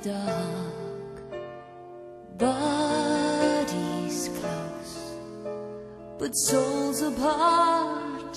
dark, bodies close, but souls apart.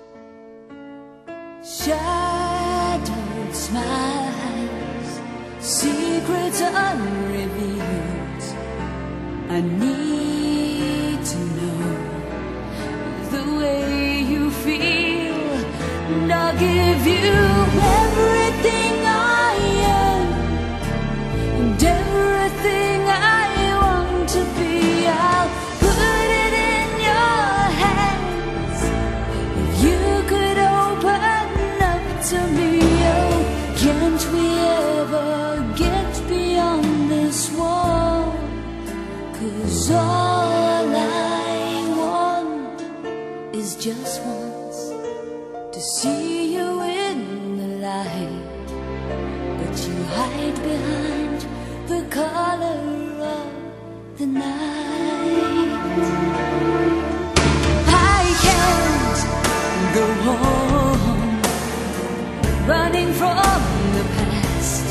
Shadowed smiles, secrets unrevealed. I need to know the way you feel, and I'll give you everything I am and everything I want to be. I'll put it in your hands. If you could open up to me, oh, can't we ever get beyond this wall? 'Cause all I want is just once to see you in the light, but you hide behind the color of the night. I can't go home, running from the past.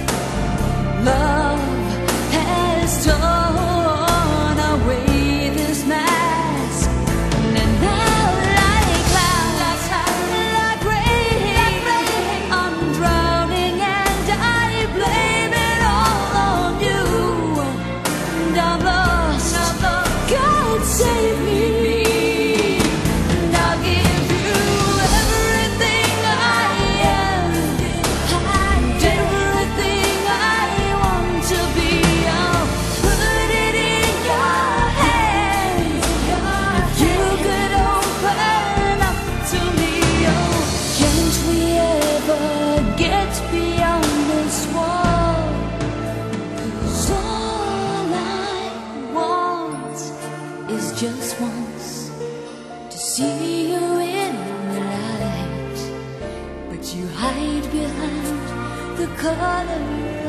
Love has torn away this mask, and now like clouds, like rain, I'm drowning and I blame it all on you. And I'm lost, God save me. And I'll give you everything I am and everything I want to be. I'll put it in your hands. If you could open up to me, oh, can't we ever get beyond this wall? 'Cause all I want is just once to see you in the light, but you hide behind the color